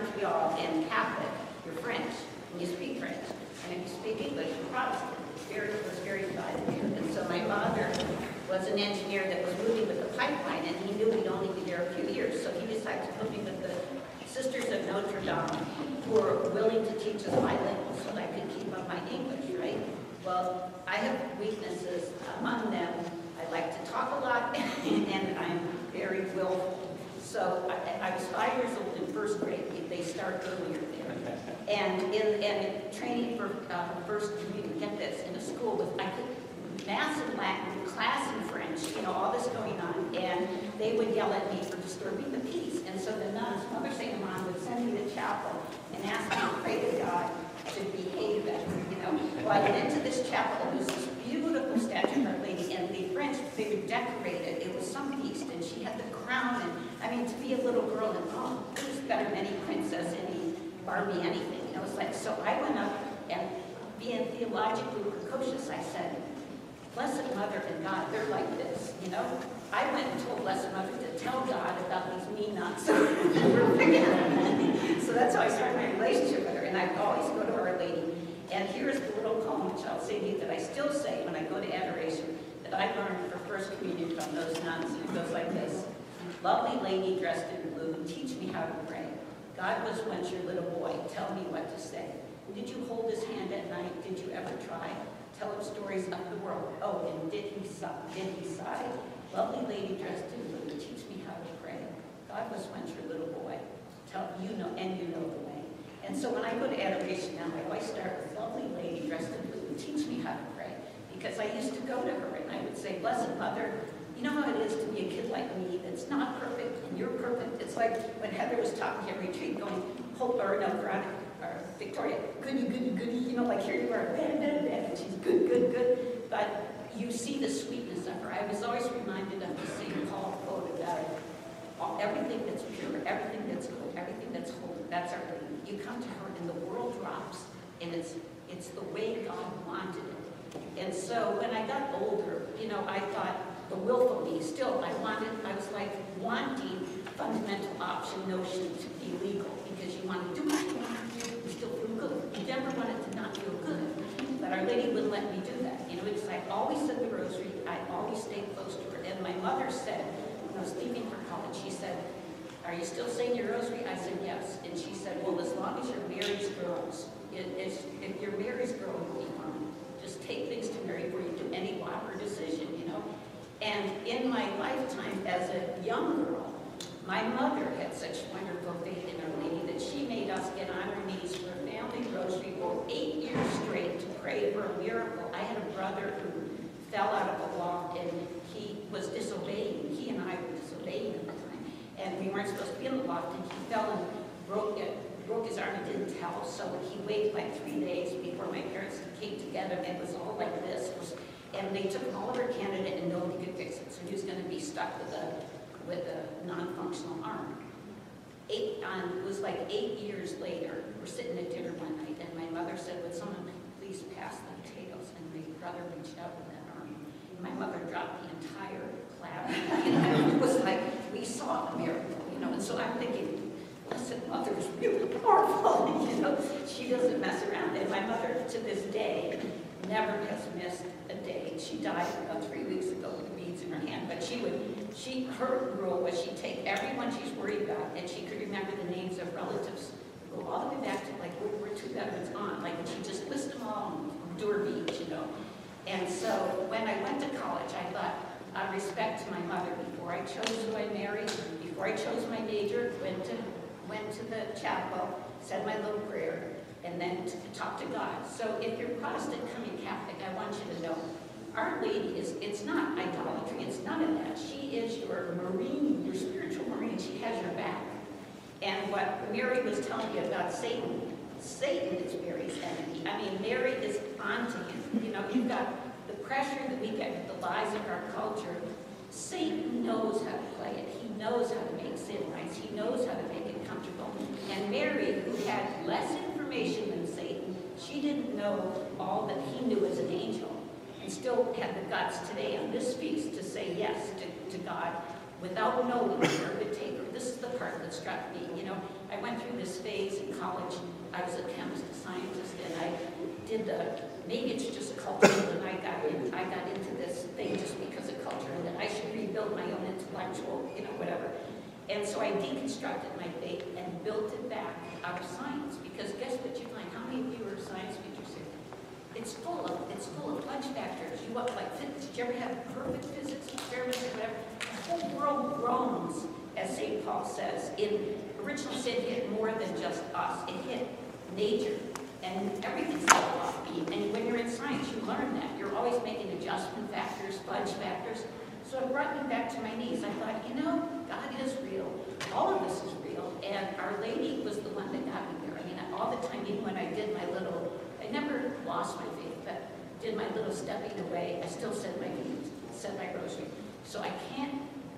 Montreal and Catholic, you're French, and you speak French. And if you speak English, you're Protestant. It was very divided here. And so my father was an engineer that was moving with the pipeline, and he knew we'd only be there a few years. So he decided to put me with the Sisters of Notre Dame, who were willing to teach us bilingual so that I could keep up my English, right? Well, I have weaknesses. Among them, I like to talk a lot, and I'm very willful. So I was 5 years old in first grade. They start earlier there. And in training for first communion, get this, in a school with Mass in Latin, class in French, all this going on. And they would yell at me for disturbing the peace. And so the nuns, Mother St. Amand, would send me to chapel and ask me to pray to God to behave better, Well, I went into this chapel, and there was this beautiful statue of Our Lady, and the French, they were decorated. It was some feast, and she had the crown, and to be a little girl, and it was better than any princess, any Barbie, anything. It was like, so I went up, and being theologically precocious, I said, Blessed Mother and God, they're like this, I went and told Blessed Mother to tell God about these mean nuts. So that's how I started my relationship with her, and I always go to Our Lady. And here's the little poem, which I'll say to you, that I still say when I go to adoration, that I learned for First Communion from those nuns. And it goes like this. Lovely lady dressed in blue, teach me how to pray. God was once your little boy, tell me what to say. Did you hold his hand at night? Did you ever try? Tell him stories of the world. Oh, and did he sigh? Lovely lady dressed in blue, teach me how to pray. God was once your little boy, you know the way. And so when I go to adoration now, I always start with lovely lady dressed in blue, teach me how to pray. Because I used to go to her and I would say, Blessed Mother, you know how it is to be a kid like me that's not perfect and you're perfect. It's like when Heather was talking at retreat going, Veronica, or Victoria, goody, goody, goody, like here you are, bad, bad, bad, and she's good, good, good. But you see the sweetness of her. I was always reminded of the St. Paul quote about everything that's pure, everything that's good, everything that's holy, that's Our Lady. You come to her and the world drops, and it's the way God wanted it. And so when I got older, I thought the willful me, still I was like wanting fundamental option notion to be legal, because you want to do what you want to do and still feel good. You never wanted to not feel good. But Our Lady wouldn't let me do that. It's like I always said the rosary, I always stayed close to her. And my mother said, when I was leaving for college, she said, are you still saying your rosary? I said, yes. And she said, well, as long as you're Mary's girls, if you're Mary's girl, you'll be fine. Just take things to Mary before you do any whopper decision, And in my lifetime as a young girl, my mother had such wonderful faith in Our Lady that she made us get on our knees for a family rosary for 8 years straight to pray for a miracle. I had a brother who fell out of a loft and he was disobeying. He and I were disobeying at the time. And we weren't supposed to be in the loft, and he fell and broke his arm and didn't tell. So he waited like 3 days before my parents came together, and it was all like this. And they took all of her candidate and nobody could fix it. So he was going to be stuck with a non-functional arm. It was like 8 years later, we're sitting at dinner one night, and my mother said, would someone please pass the potatoes? And my brother reached out with that arm. And my mother dropped the entire platter. It was like, we saw a miracle, And so I'm thinking, Blessed Mother is really powerful, She doesn't mess around. And my mother, to this day, never has missed a day. She died about 3 weeks ago with beads in her hand, but her rule was she'd take everyone she's worried about, and she could remember the names of relatives, go all the way back to like World War II veterans on, and she'd just list them all and do her beads, And so when I went to college, I thought, out of respect to my mother, before I chose who I married, before I chose my major, went to the chapel, said my little prayer, and then talk to God. So if you're Protestant coming Catholic, I want you to know, Our Lady it's not idolatry, it's none of that. She is your marine, your spiritual marine. She has your back. And what Mary was telling you about Satan is Mary's enemy. Mary is onto him. You've got the pressure that we get with the lies of our culture. Satan knows how to play it. He knows how to make sin right. He knows how to make it comfortable. And Mary, who had less information than Satan, she didn't know all that he knew as an angel, and still had the guts today on this feast to say yes to God without knowing where it would take her. This is the part that struck me. I went through this phase college, I was a chemist, a scientist, and I did maybe it's just cultural, and I got into this thing just because of culture, and that I should rebuild my own intellectual, whatever. And so I deconstructed my faith and built it back out of science, because guess what you find? How many of you are science teachers here? It's full of fudge factors. Did you ever have perfect physics experiments or whatever? The whole world groans, as St. Paul says. Original sin hit more than just us. It hit nature, and everything's level off beat. And when you're in science, you learn that. You're always making adjustment factors, fudge factors. So it brought me back to my knees. I thought, God is real. All of this is real. And Our Lady was the one that got me there. I mean, all the time, even when I did my little, I never lost my faith, but did my little stepping away, I still said my beads, said my rosary. So I can't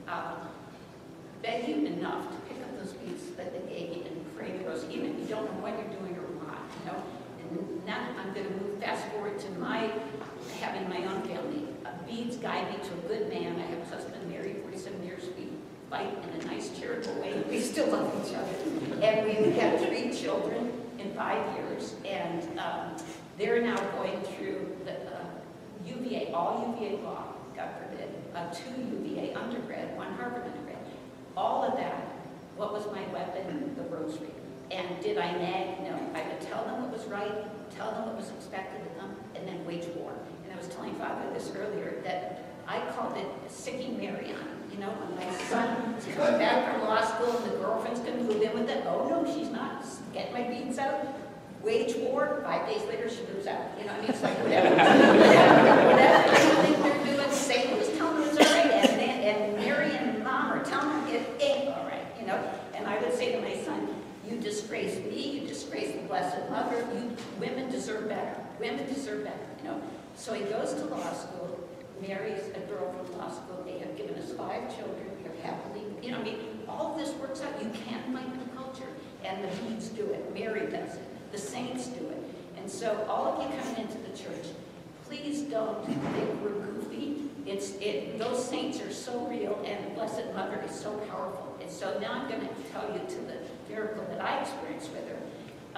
beg you enough to pick up those beads that they gave you and pray the rosary, even if you don't know what you're doing or what, And now I'm going to move fast forward to having my own family. Beads guide me to a good man. I have a husband married 47 years. We fight in a nice charitable way. We still love each other. And we've had 3 children in 5 years. And they're now going through the UVA, all UVA law, God forbid, 2 UVA undergrad, 1 Harvard undergrad. All of that, what was my weapon? The rosary. And did I nag? No. I would tell them what was right, tell them what was expected of them, and then wage war. And I was telling Father this earlier, that I called it sicking Marion. When my son's coming back from law school and the girlfriend's going to move in with it, oh no, she's not. Get my beads out. Wage war. 5 days later, she moves out. It's like whatever. Whatever you think they're doing, say who's telling them it's all right, and Mary and Mom are telling them it ain't all right. And I would say to my son, you disgrace me, you disgrace the Blessed Mother, women deserve better. Women deserve better, So he goes to law school, marries a girl from law school. They have given us 5 children. They're happily, all of this works out. You can't find the culture, and the beads do it. Mary does it. The saints do it. And so all of you coming into the church, please don't think we're goofy. Those saints are so real, and the Blessed Mother is so powerful. And so now I'm going to tell you to the miracle that I experienced with her.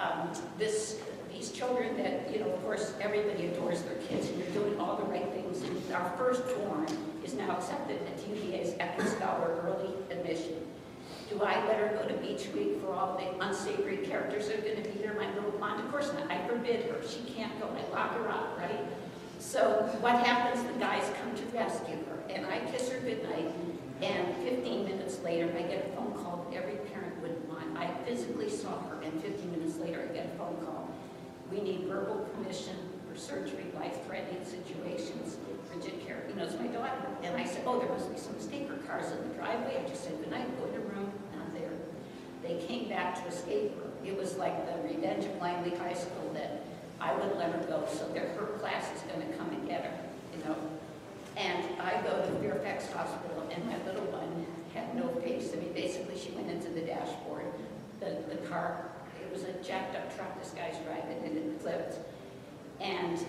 These children that, of course, everybody adores their kids, and you're doing all the right things. And our firstborn is now accepted at UVA's Epic Scholar Early Admission. Do I let her go to Beach Week for all the unsavory characters that are going to be there? My little blonde? Of course not. I forbid her. She can't go. I lock her up, right? So what happens? The guys come to rescue her, and I kiss her goodnight, and 15 minutes later, I get a phone call that every parent would want. I physically saw her, and 15 minutes later, I get a phone call. We need verbal permission for surgery, life-threatening situations, urgent care. It's my daughter. And I said, oh, there must be some mistake. Her car's in the driveway. I just said, good night, go to your room. Not there. They came back to escape her. It was like the revenge of Langley High School that I wouldn't let her go, so her class is going to come and get her, And I go to Fairfax Hospital, and my little one had no face. I mean, basically, she went into the dashboard. The car, it was a jacked-up truck this guy's driving, and it flipped. And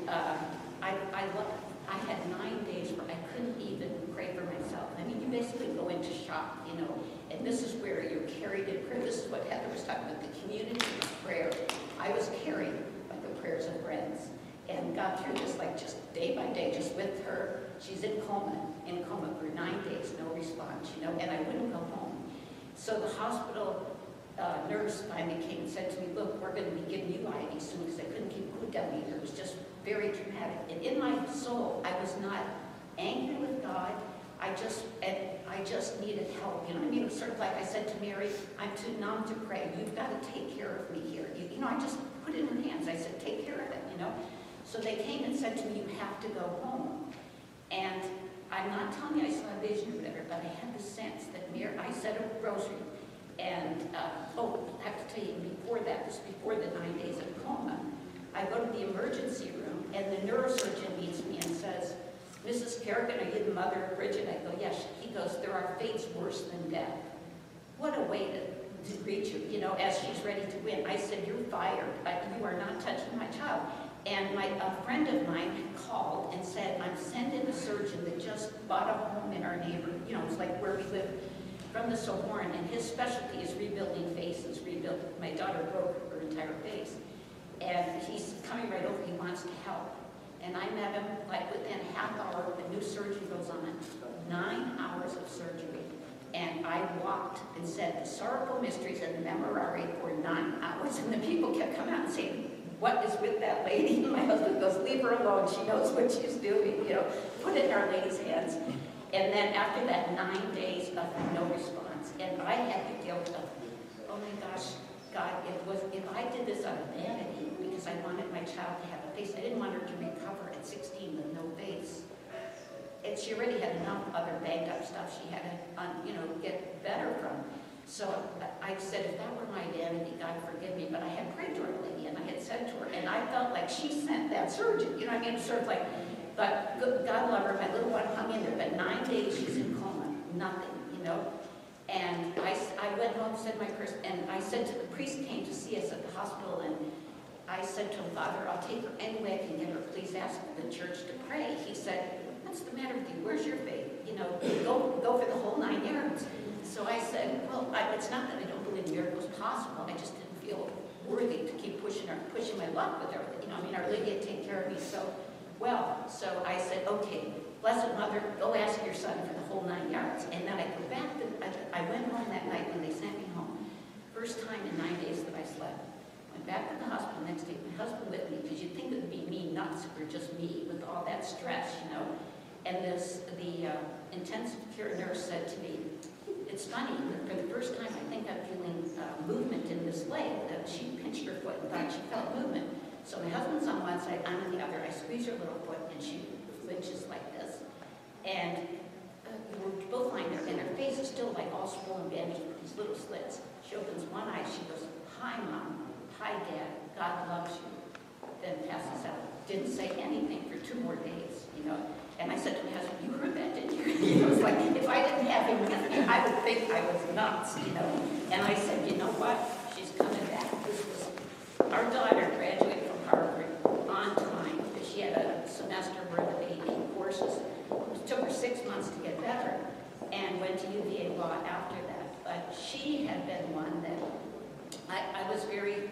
I had 9 days where I couldn't even pray for myself. I mean, you basically go into shock, and this is where you're carried in prayer. This is what Heather was talking about, the community of prayer. I was carried by the prayers of friends, and got through this just day by day, just with her. She's in coma for 9 days, no response, and I wouldn't go home. So the hospital nurse finally came and said to me, look, we're going to be giving you IV soon, because I couldn't keep food down either. It was just very traumatic. And in my soul, I was not angry with God. I just needed help. It was sort of like I said to Mary, I'm too numb to pray. You've got to take care of me here. I just put it in her hands. I said, take care of it, So they came and said to me, you have to go home. And I'm not telling you I saw a vision or whatever, but I had the sense that I said a rosary. And, I have to tell you, before that, this is before the 9 days of coma, I go to the emergency room, and the neurosurgeon meets me and says, Mrs. Kerrigan, are you the mother of Bridget? I go, yes. He goes, there are fates worse than death. What a way to greet you, as she's ready to win. I said, you're fired. You are not touching my child. And a friend of mine called and said, I'm sending a surgeon that just bought a home in our neighborhood. It's like where we live, from the Sohorn, and his specialty is rebuilding faces, my daughter broke her entire face. And he's coming right over, he wants to help. And I met him, like within a half hour, the new surgery goes on. 9 hours of surgery. And I walked and said, the sorrowful mysteries and the memorare for 9 hours. And the people kept coming out and saying, what is with that lady? And my husband goes, leave her alone, she knows what she's doing, you know, put it in Our Lady's hands. And then after that 9 days of no response, and I had the guilt of, oh my gosh, God, if I did this out of vanity, because I wanted my child to have a face, I didn't want her to recover at 16 with no face. And she already had enough other banged up stuff she had to, get better from. So I said, if that were my vanity, God forgive me, but I had prayed to Our Lady, and I had said to her, and I felt like she sent that surgeon, you know what I mean? Sort of like, but God love her, my little one hung in there, but 9 days she's in coma, nothing, you know? And I went home, said my prayers, and I said to the priest came to see us at the hospital, and I said to him, Father, I'll take her any way I can get her. Please ask the church to pray. He said, what's the matter with you? Where's your faith? You know, go for the whole 9 yards. So I said, well, it's not that I don't believe miracles possible. I just didn't feel worthy to keep pushing my luck with her. You know, I mean, Our Lady had taken care of me so well. So I said, okay, Blessed Mother, go ask your son for the whole 9 yards. And then I go back I went home that night when they sent me home. First time in 9 days that I slept. Went back to the hospital next day, my husband with me, because you'd think it would be me nuts or just me with all that stress, you know. And the intensive care nurse said to me, it's funny, for the first time I think I'm feeling movement in this leg. That she pinched her foot and thought she felt movement. So my husband's on one side, I'm on the other. I squeeze her little foot and she flinches like this. And we're both lying there, and her face is still like all swollen, bandaged with these little slits. She opens one eye, she goes, hi, Mom. Hi, Dad. God loves you. Then passes out. Didn't say anything for 2 more days, you know. And I said to my husband, you heard that, didn't you? You know, it was like, if I didn't have him with me, I would think I was nuts, you know. And I said, you know what? She's coming back. This was, our daughter graduated from Harvard on time. She had a semester worth of 18 courses. It took her 6 months to get better and went to UVA Law after that. But she had been one that I was very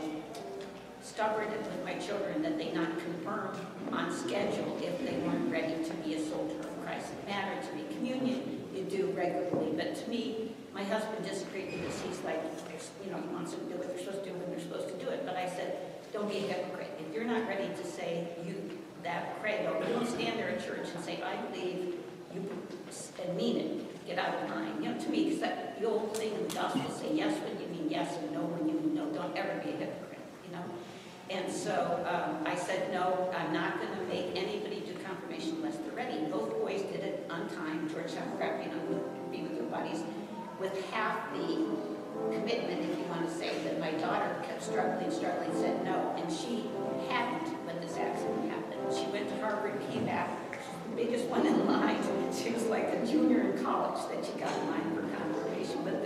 stubborn with my children that they not confirm on schedule if they weren't ready to be a soldier of Christ. It mattered to me. Communion, you do regularly. But to me, my husband disagreed with this. He's like, you know, he wants them to do what they're supposed to do when they're supposed to do it. But I said, don't be a hypocrite. If you're not ready to say that credo, you don't stand there at church and say, I believe you, and mean it. Get out of line. You know, to me, because that the old thing in the gospel, say yes when you mean yes and no when you mean no. Don't ever be a hypocrite, you know. And so I said, no, I'm not going to make anybody do confirmation unless they're ready. Both boys did it on time. Georgetown Prep, you know, would be with their buddies, with half the commitment, if you want to say, that my daughter kept struggling, said no. And she hadn't when this accident happened. She went to Harvard, came back. The biggest one in line. She was like a junior in college that she got in line for confirmation with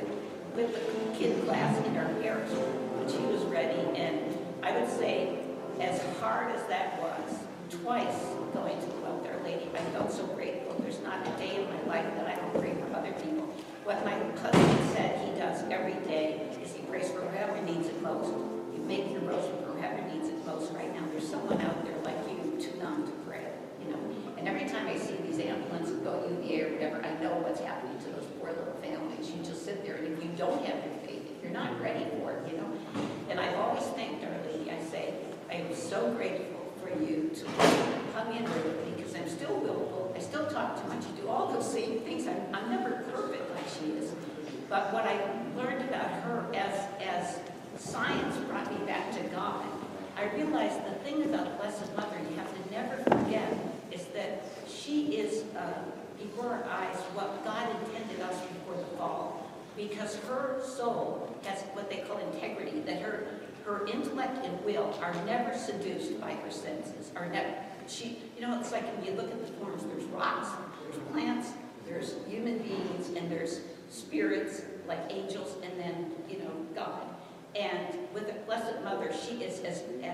the kid class in her hair. But she was ready, and I would say, as hard as that was, twice going to the Welfare Lady, I felt so grateful. There's not a day in my life that I don't pray for other people. What my husband said he does every day is he prays for whoever needs it most. You make your rosary for whoever needs it most. Right now, there's someone out there like you, too numb to pray, you know. And every time I see these ambulances go UVA or whatever, I know what's happening to those poor little families. You just sit there, and if you don't have your faith, if you're not ready for it, you know. And I've always thanked Our Lady. I say, I am so grateful for you to come in with me, because I'm still willful. I still talk too much. You do all those same things. I'm never perfect like she is. But what I learned about her as science brought me back to God, I realized the thing about Blessed Mother you have to never forget is that she is, before our eyes, what God intended us before the fall. Because her soul has what they call integrity, that her intellect and will are never seduced by her senses, are never, you know, it's like when you look at the forms, there's rocks, there's plants, there's human beings, and there's spirits like angels, and then, you know, God. And with the Blessed Mother, she is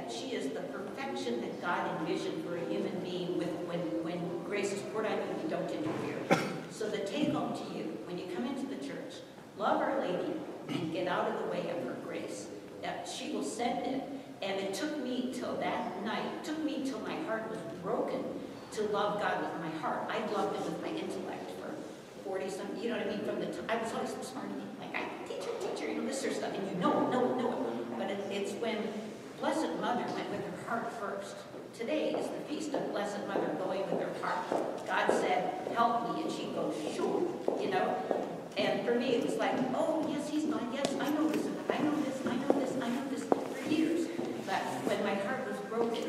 the perfection that God envisioned for a human being when grace is poured on you, you don't interfere. So the take home to you, when you come into the church, love Our Lady and get out of the way of her grace. That she will said it. And it took me till that night, took me till my heart was broken to love God with my heart. I loved it with my intellect for 40-something, you know what I mean? From the I was always so smart, like, teacher, you know, this sort of stuff, and you know it. But it's when Blessed Mother went with her heart first. Today is the feast of Blessed Mother going with her heart. God said, help me, and she goes, sure, you know? And for me, it was like, oh, yes, he's mine, yes, I know this, I know this, I know this, I know this for years. But when my heart was broken,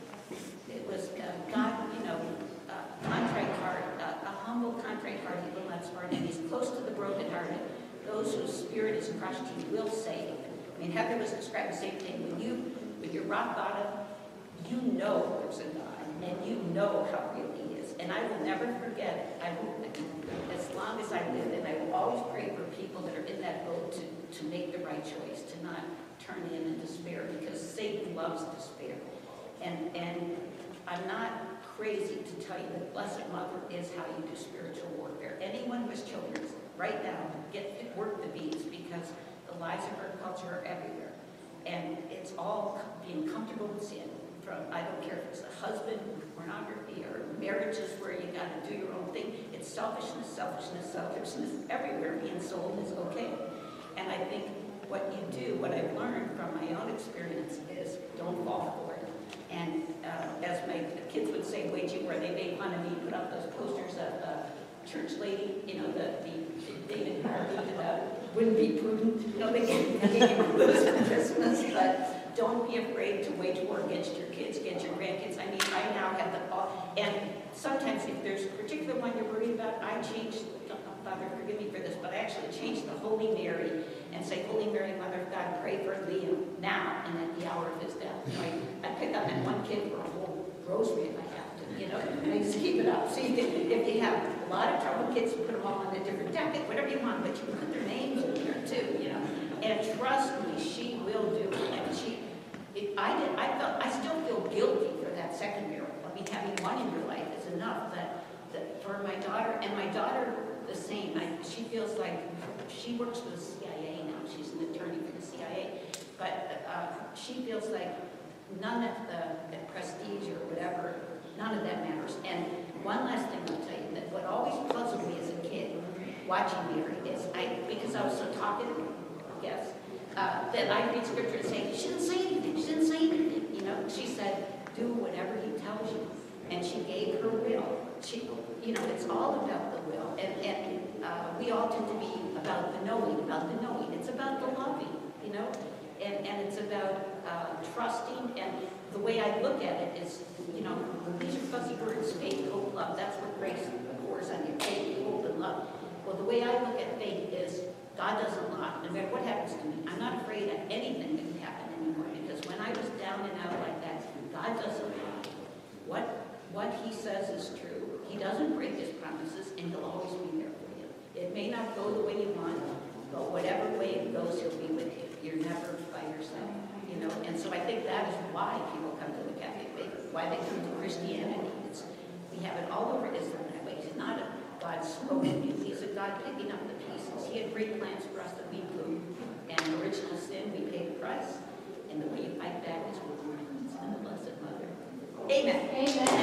it was God, you know, contrite heart, a humble, contrite heart, he will not spurn, and he's close to the brokenhearted. Those whose spirit is crushed, he will save. I mean, Heather was describing the same thing. When you're rock bottom, you know there's a God, and you know how real he is. And I will never forget it. I will, as long as I live, and I will always pray for people that are in that boat to make the right choice, to not turn in despair, because Satan loves despair. And I'm not crazy to tell you that Blessed Mother is how you do spiritual warfare. Anyone who has children, right now, work the beats, because the lies of our culture are everywhere. And it's all being comfortable with sin. From, I don't care if it's a husband, pornography, or marriages where you got to do your own thing. It's selfishness everywhere. Being sold is okay. And I think what you do, what I've learned from my own experience is don't fall for it. And as my kids would say, where they made fun of me, put up those posters of church lady, you know, the David Harvey wouldn't be prudent. You know, they gave you clues for Christmas, but don't be afraid to wage war against your kids, against your grandkids. I mean, I now have and sometimes if there's a particular one you're worried about, I change, Father, forgive me for this, but I actually changed the Holy Mary and say, Holy Mary, Mother of God, pray for Liam now and at the hour of his death. You know, I pick up that one kid for a whole rosary if I have to, you know, and I just keep it up. So you can, if you have a lot of trouble kids, you put them all on a different deck, whatever you want, but you put their names in there too, you know. And trust me, she will do it. And I still feel guilty for that second miracle. I mean, having one in your life is enough. That for my daughter, and my daughter the same. She feels like she works for the CIA now. She's an attorney for the CIA, but she feels like none of the prestige or whatever, none of that matters. And one last thing I'll tell you, that what always puzzled me as a kid watching Mary is because I was so talkative, I guess, that I read scripture and say, she didn't say anything, you know. She said, do whatever he tells you. And she gave her will. You know, it's all about the will. And we all tend to be about the knowing. It's about the loving, you know. And it's about trusting. And the way I look at it is, you know, these are fuzzy words, faith, hope, love. That's what grace pours on you, faith, hope, and love. Well, the way I look at faith is God doesn't lie. No matter what happens to me, I'm not afraid of anything that can happen anymore. Because when I was down and out like that, God doesn't lie. What he says is true. He doesn't break his promises, and he'll always be there for you. It may not go the way you want, but whatever way it goes, he'll be with you. You're never by yourself, you know. And so I think that is why people come to the Catholic faith, why they come to Christianity. We have it all over Islam that way. He's not a God spoken you. He's a God picking up the pieces. He had great plans for us that we blew. And original sin, we paid the price. And the way you fight back is with the Blessed Mother. Amen. Amen.